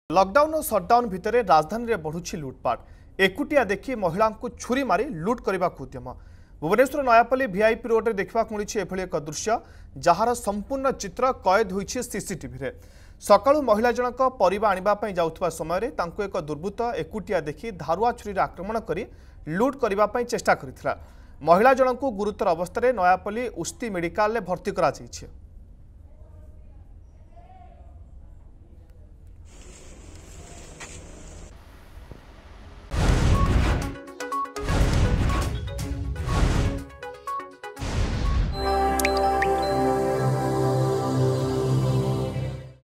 Lockdown और shutdown भितर राजधानी में बढ़ुछि लुटपाट। एकुटिया देखी महिला को छुरी मारी लुट करने उद्यम। भुवनेश्वर नयापल्ली वीआईपी रोड में देखा मिली एभली एक दृश्य जार संपूर्ण चित्र कैद होइछि सीसीटीवी रे। सकाळु महिला जनक परिबा आनिबा जाउथबा समय एक दुर्बृत्त एकुटिया देखी धारुआ छुरी आक्रमण करी लुट करने चेष्टा करिथिला। महिला जनक गुरुतर अवस्था नयापल्ली उस्ती मेडिकल भर्ती करा जायछि।